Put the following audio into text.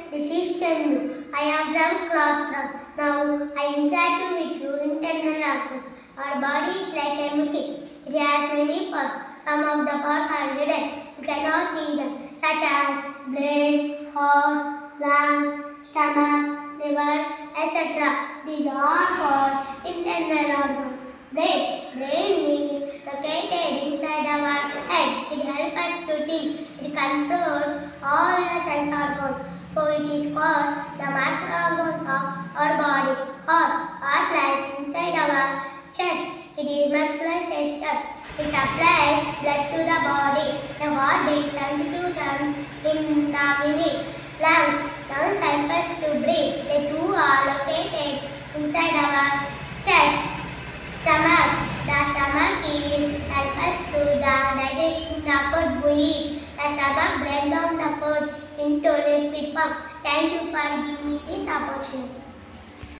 this is Chandu. I am from class 3. Now I interact with you internal organs. Our body is like a machine. It has many parts. Some of the parts are hidden. You cannot see them, such as brain, heart, lungs, stomach, liver, etc. These are called internal organs. Brain is located inside our head. It helps us to think. It controls all the sense organs. So it is called the master organs of our body. Heart lies inside our chest. It is muscular system. It supplies blood to the body. The heart beats 72 times in the minute. Lungs help us to breathe. The two are located inside our chest. Stomach. The stomach is help us to the digestion of food we eat. The stomach breaks down the food into liquid form. Thank you for giving me this opportunity.